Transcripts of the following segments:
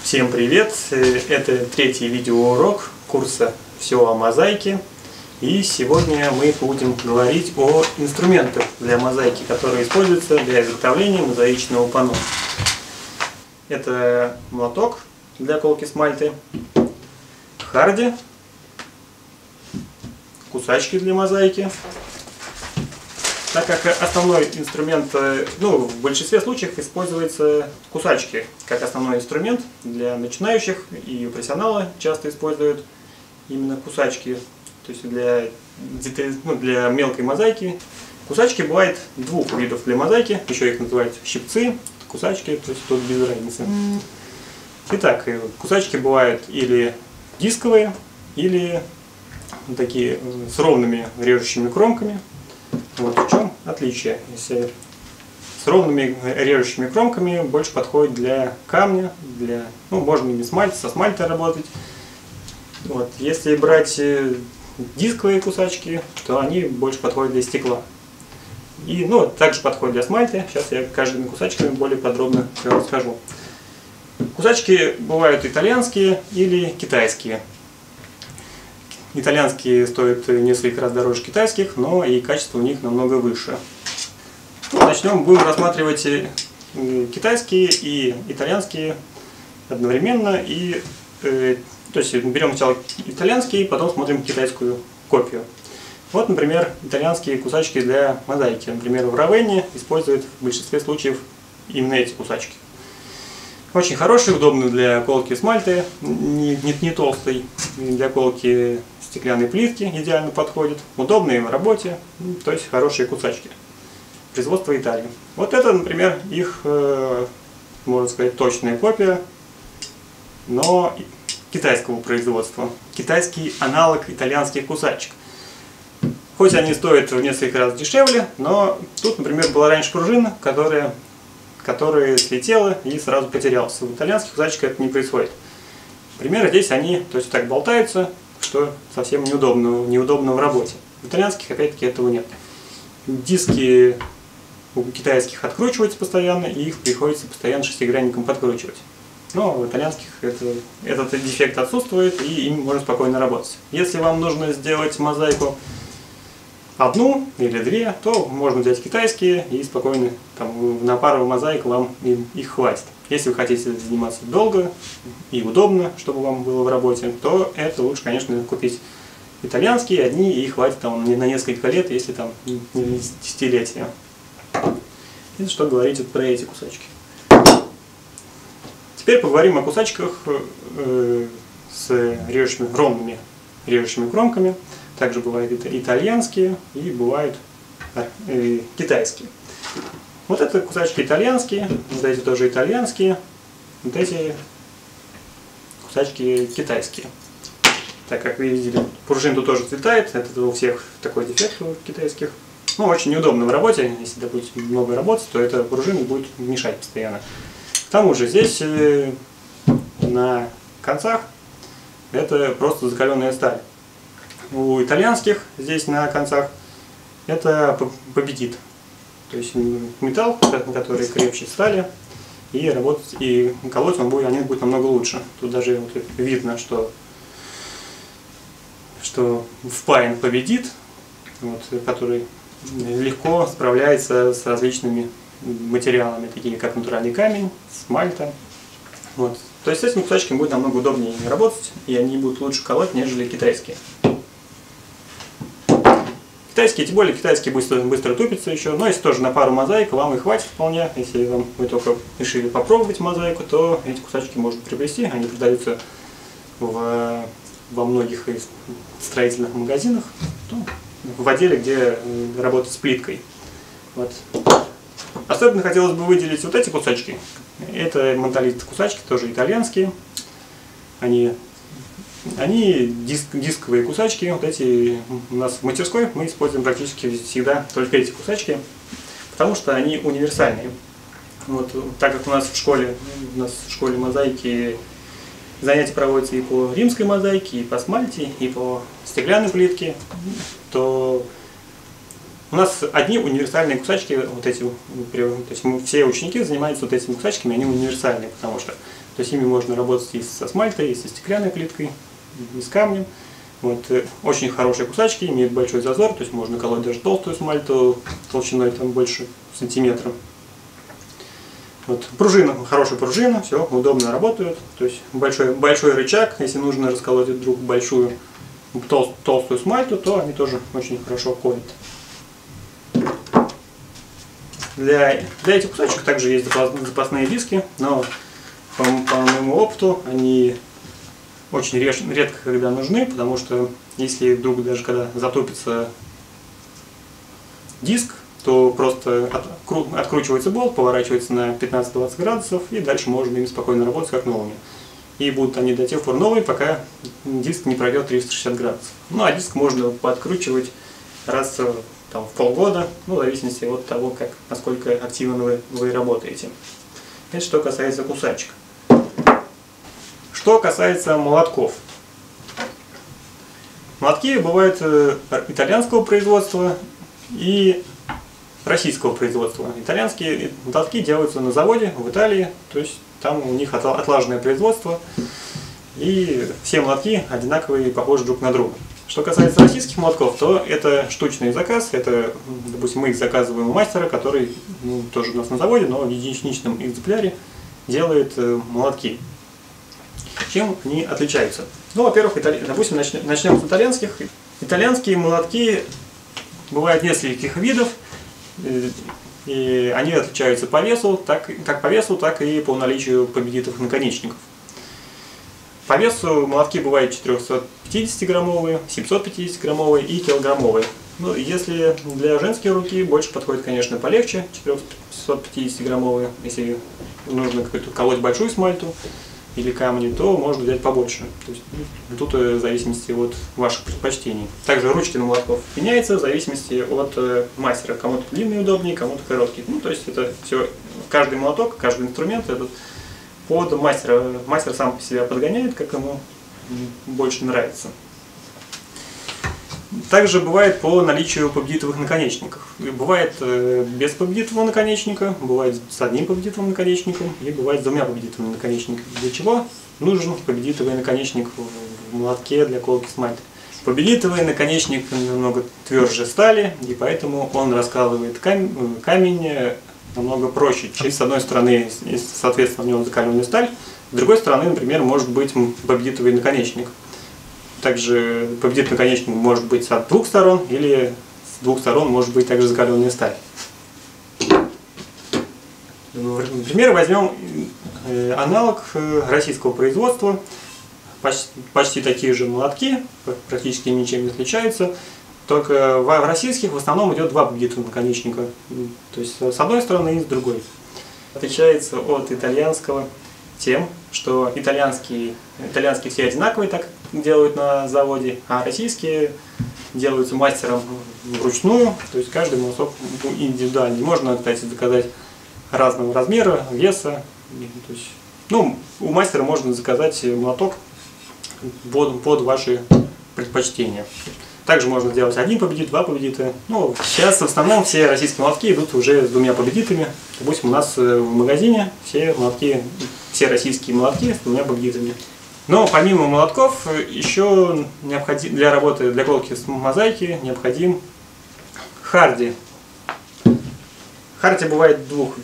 Всем привет! Это третий видеоурок курса «Все о мозаике». И сегодня мы будем говорить о инструментах для мозаики, которые используются для изготовления мозаичного панно. Это молоток для колки смальты, харди, кусачки для мозаики. Так как основной инструмент, в большинстве случаев используются кусачки как основной инструмент для начинающих, и профессионалы часто используют именно кусачки, то есть для мелкой мозаики. Кусачки бывает двух видов для мозаики, еще их называют щипцы, кусачки, то есть тут без разницы. Итак, кусачки бывают или дисковые, или такие с ровными режущими кромками. Вот в чем отличие. Если с ровными режущими кромками больше подходит для камня, можно и со смальтой работать. Вот. Если брать дисковые кусачки, то они больше подходят для стекла. И также подходит для смальты. Сейчас я каждыми кусачками более подробно расскажу. Кусачки бывают итальянские или китайские. Итальянские стоят несколько раз дороже китайских, но и качество у них намного выше. Будем рассматривать китайские и итальянские одновременно. То есть берем сначала итальянские, потом смотрим китайскую копию. Вот, например, итальянские кусачки для мозаики. Например, в Равенне используют в большинстве случаев именно эти кусачки. Очень хорошие, удобные для колки смальты, не толстой, для колки стеклянной плитки идеально подходит, удобные в работе, то есть хорошие кусачки. Производство Италии. Вот это, например, их, можно сказать, точная копия, но китайского производства. Китайский аналог итальянских кусачек. Хоть они стоят в несколько раз дешевле, но тут, например, была раньше пружина, которая слетела и сразу потерялась. В итальянских кусачках это не происходит. Например, здесь они так болтаются, что совсем неудобно в работе. В итальянских, опять-таки, этого нет. Диски у китайских откручиваются постоянно, и их приходится постоянно шестигранником подкручивать. Но в итальянских этот дефект отсутствует, и им можно спокойно работать. Если вам нужно сделать мозаику одну или две, то можно взять китайские и спокойно на пару мозаик вам их хватит. Если вы хотите заниматься долго и удобно, чтобы вам было в работе, то это лучше, конечно, купить итальянские одни, и хватит на несколько лет, если не десятилетия. И что говорить про эти кусачки. Теперь поговорим о кусачках с ровными режущими кромками. Также бывают итальянские и бывают китайские. Вот это кусачки итальянские, вот эти тоже итальянские, вот эти кусачки китайские. Так как вы видели, пружина тут тоже цветает, это у всех такой дефект у китайских. Очень неудобно в работе, если, допустим, много работать, то эта пружина будет мешать постоянно. К тому же здесь на концах это просто закаленная сталь. У итальянских здесь на концах это победит. То есть металл, который крепче стали, и работать, и колоть они будут намного лучше. Тут даже видно, что впаян победит, который легко справляется с различными материалами, такими как натуральный камень, смальта. То есть с этими кусачками будет намного удобнее работать, и они будут лучше колоть, нежели китайские. Тем более китайские быстро тупятся еще, но если тоже на пару мозаик, вам и хватит вполне. Если вы только решили попробовать мозаику, то эти кусачки можно приобрести, они продаются во многих строительных магазинах, в отделе, где работать с плиткой. Особенно хотелось бы выделить вот эти кусачки. Это монолит кусачки, тоже итальянские. Они дисковые кусачки, эти у нас в мастерской мы используем практически всегда только эти кусачки, потому что они универсальные. Так как у нас в школе мозаики занятия проводятся и по римской мозаике, и по смальте, и по стеклянной плитке, то у нас одни универсальные кусачки, то есть все ученики занимаются этими кусачками, они универсальные, потому что То есть ими можно работать и со смальтой, и со стеклянной плиткой, и с камнем. Вот, очень хорошие кусачки, имеют большой зазор, то есть можно колоть даже толстую смальту толщиной там больше сантиметра. Вот, пружина, хорошая пружина, все, удобно работают. То есть большой рычаг, если нужно расколоть вдруг большую толстую смальту, то они тоже очень хорошо колят. Для этих кусачек также есть запасные диски, но по моему опыту они очень редко когда нужны, потому что если вдруг даже когда затупится диск, то просто откручивается болт, поворачивается на 15-20 градусов, и дальше можно им спокойно работать как новыми. И будут они до тех пор новые, пока диск не пройдет 360 градусов. Ну а диск можно подкручивать раз там, в полгода, ну, в зависимости от того, насколько активно вы работаете. Это что касается кусачек. Что касается молотков. Молотки бывают итальянского производства и российского производства. Итальянские молотки делаются на заводе в Италии, то есть там у них отлаженное производство, и все молотки одинаковые и похожи друг на друга. Что касается российских молотков, то это штучный заказ, это, допустим, мы их заказываем у мастера, который тоже у нас на заводе, но в единичном экземпляре делает молотки. Чем они отличаются? Ну, во-первых, допустим, начнем с итальянских. Итальянские молотки бывают нескольких видов, и они отличаются по весу, как по весу, так и по наличию победитых наконечников. По весу молотки бывают 450-граммовые, 750-граммовые и килограммовые. Ну, если для женской руки больше подходит, конечно, полегче, 450-граммовые. Если нужно колоть большую смальту или камни, то можно взять побольше. То есть, тут в зависимости от ваших предпочтений. Также ручки на молотков меняются в зависимости от мастера. Кому-то длинные удобнее, кому-то короткие. Ну, то есть это все, каждый молоток, каждый инструмент этот под мастера. Мастер сам себя подгоняет, как ему больше нравится. Также бывает по наличию победитовых наконечников. Бывает без победитового наконечника, бывает с одним победитовым наконечником и бывает с двумя победитовыми наконечниками. Для чего нужен победитовый наконечник в молотке для колки смальты? Победитовый наконечник намного тверже стали, и поэтому он раскалывает камень намного проще. С одной стороны, соответственно, в нем закаленная сталь, с другой стороны, например, может быть победитовый наконечник. Также победитовый наконечник может быть с двух сторон, или с двух сторон может быть также закаленная сталь. Например, возьмем аналог российского производства. Почти такие же молотки, практически ничем не отличаются. Только в российских в основном идет два победитовых наконечника. То есть с одной стороны и с другой. Отличается от итальянского тем, что итальянские все одинаковые, так делают на заводе, а российские делаются мастером вручную, то есть каждый молоток индивидуальный. Можно, кстати, заказать разного размера, веса. То есть, ну, у мастера можно заказать молоток под ваши предпочтения. Также можно сделать один победит, два победита. Ну, сейчас в основном все российские молотки идут уже с двумя победитами. Допустим, у нас в магазине все российские молотки с двумя победитами. Но помимо молотков, еще для работы, для колки с мозаики необходим харди. Харди бывает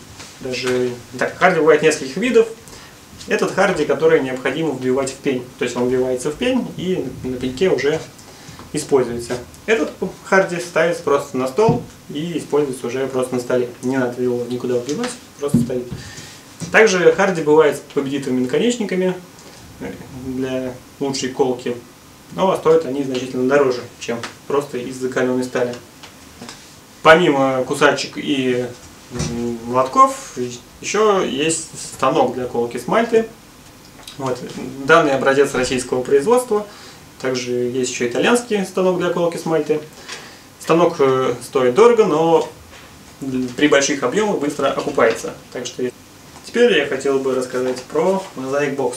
харди бывает нескольких видов. Этот харди, который необходимо вбивать в пень. То есть он вбивается в пень и на пеньке уже используется. Этот харди ставится просто на стол и используется уже просто на столе. Не надо его никуда вбивать, просто стоит. Также харди бывает с победитовыми наконечниками для лучшей колки, но стоят они значительно дороже, чем просто из закаленной стали. Помимо кусачек и молотков, еще есть станок для колки смальты. Вот. Данный образец российского производства. Также есть еще итальянский станок для колки смальты. Станок стоит дорого, но при больших объемах быстро окупается. Так что теперь я хотел бы рассказать про Mosaic Box.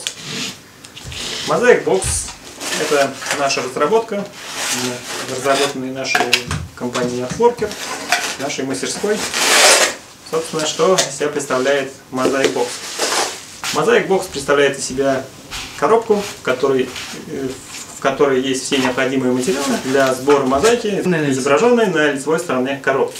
Mosaic Box — это наша разработка, разработанная нашей компанией Artworker, нашей мастерской. Собственно, что из себя представляет Mosaic Box. Mosaic Box представляет из себя коробку, в которой есть все необходимые материалы для сбора мозаики, изображенной на лицевой стороне коробки.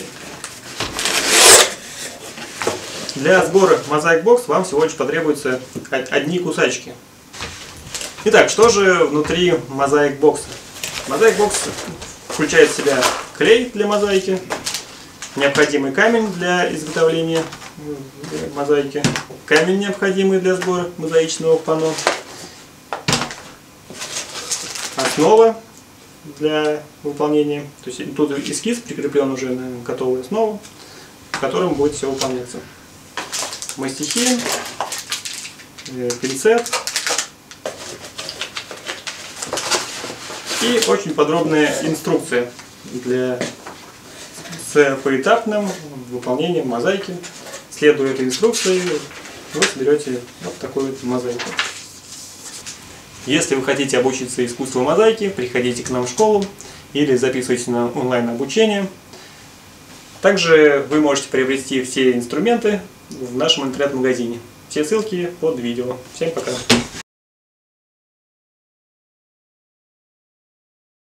Для сбора Mosaic Box вам всего лишь потребуются одни кусачки. Итак, что же внутри Mosaic Box? Mosaic Box включает в себя клей для мозаики, необходимый камень для изготовления мозаики, камень, необходимый для сбора мозаичного панно, основа для выполнения, то есть тут эскиз прикреплен уже на готовую основу, в котором будет все выполняться. Мастихин, пинцет и очень подробная инструкция с поэтапным выполнением мозаики. Следуя этой инструкции, вы соберете вот такую вот мозаику. Если вы хотите обучиться искусству мозаики, приходите к нам в школу или записывайтесь на онлайн обучение. Также вы можете приобрести все инструменты в нашем интернет-магазине. Все ссылки под видео. Всем пока!